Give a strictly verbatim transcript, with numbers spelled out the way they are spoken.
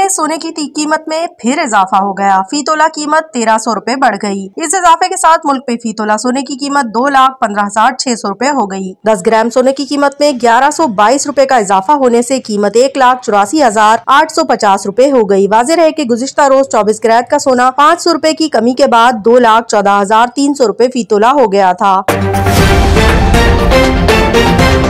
में सोने की कीमत में फिर इजाफा हो गया। फी तोला कीमत तेरह सौ रूपए बढ़ गई। इस इजाफे के साथ मुल्क में फी तोला सोने की कीमत दो लाख पंद्रह हजार छह सौ रूपए हो गई। दस ग्राम सोने की कीमत में ग्यारह सौ बाईस रूपए का इजाफा होने से कीमत एक लाख चौरासी हजार आठ सौ पचास रूपए हो गई। वाज़ेह है कि गुज़िश्ता रोज चौबीस कैरेट का सोना पाँच सौ रूपए की कमी के बाद दो लाख चौदह हजार तीन सौ रूपए फी तोला हो गया था।